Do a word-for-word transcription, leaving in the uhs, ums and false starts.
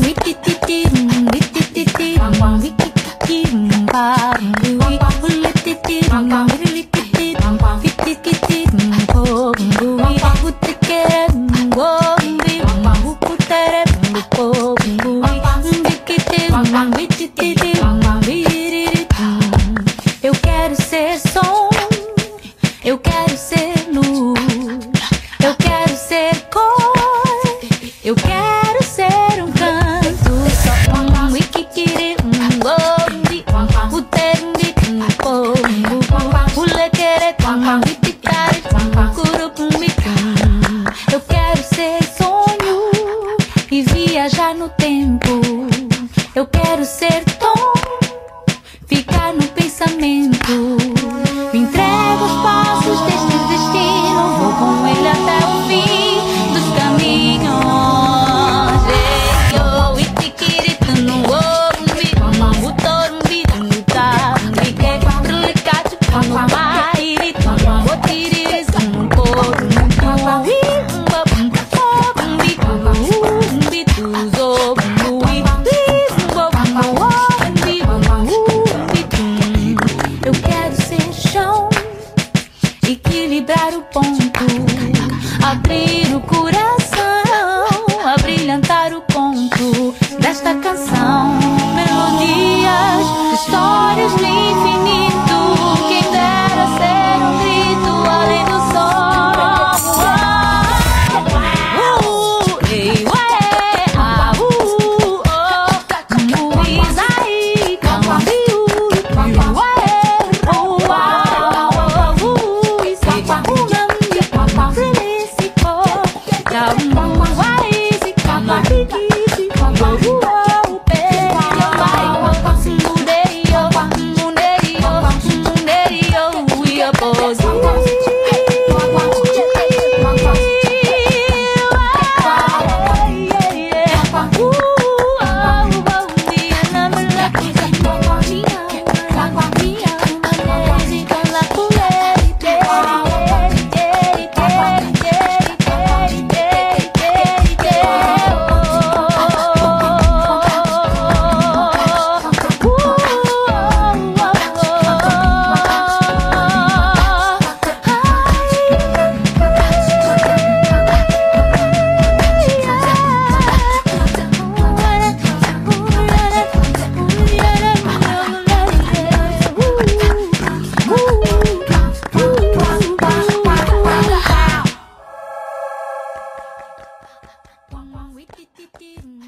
Eu quero ser som, eu quero ser luz, eu quero ser cor, eu quero ser um canto. Só um wikikiri, um gombi, o tembi, um pombo, o lequere, um wikitari, um curupumbi. Eu quero ser sonho e viajar no tempo. Eu quero ser tom, ficar no pensamento. Me entrego aos passos deste destino, vou com ele até o fim dos caminhos. Eu itikirita no ombi, o torumbi, no tambi, que trulicate no mairi, o tiriris no coro, no imba, ombi, umbi, tuzo, umbi, eu quero ser chão, equilibrar o ponto, abrir o coração, abrilhantar o conto desta canção. Melodias, histórias no infinito, quem dera ser um grito além do som. Uh, ei, ué, ah, uh, oh, Luiz aí, cambiu, ué, oh, ah, oh, uh, e se uma felicidade, dá um uai, se cama, pique, oh, oh, pé, vai, mudeio, mudeio, mudeio, e a pose. Wiki